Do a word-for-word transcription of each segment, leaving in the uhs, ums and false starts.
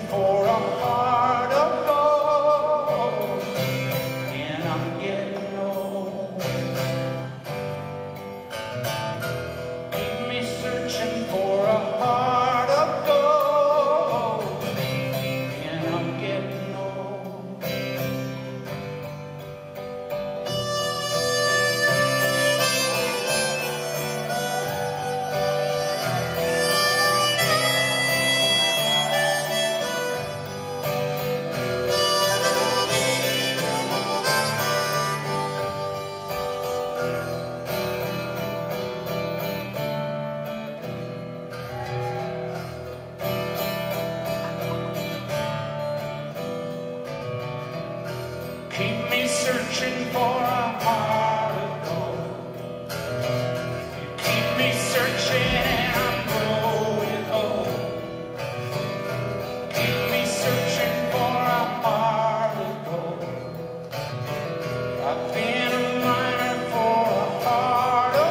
for a heart of gold, and I'm getting old. Keep me searching for a heart of gold, and I'm getting old. Keep me searching for a heart of gold. You keep me searching and I'm growing old. Keep me searching for a heart of gold. I've been a miner for a heart of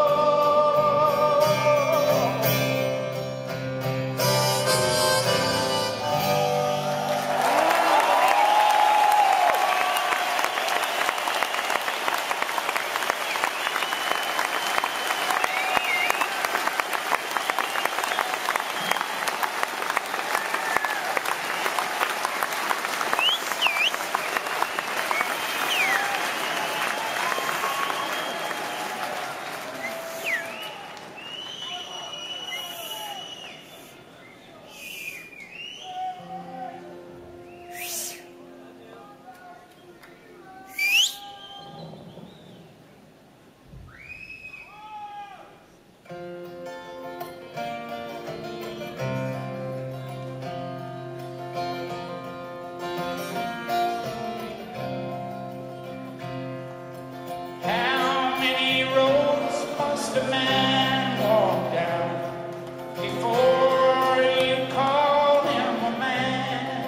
a man walk down before you call him a man?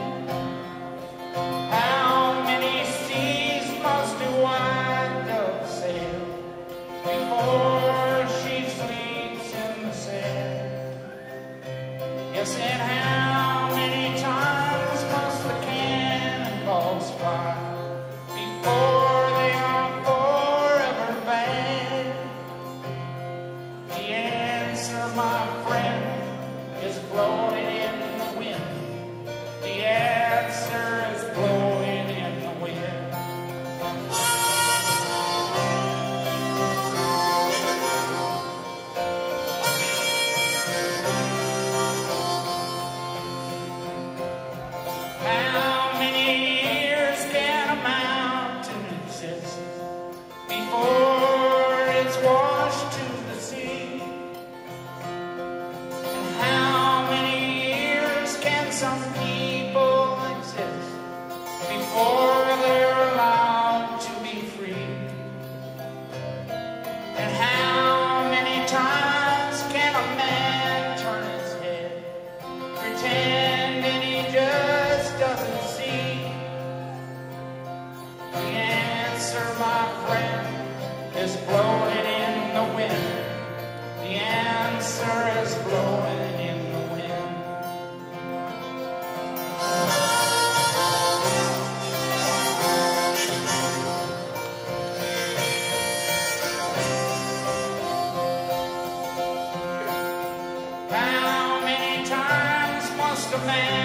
How many seas must a white dove sail before she sleeps in the sand? Yes, and how many times must the cannonballs fly before they are forever banned? My friend is blowing in the wind. The answer is blowing in the wind. How many years can a mountain exist before it's washed to the sea? Some people exist before they're allowed to be free. And how many times can a man turn his head, pretending he just doesn't see? The answer, my friend, is blowing in the wind. The answer is blowing in the wind. How many times must a man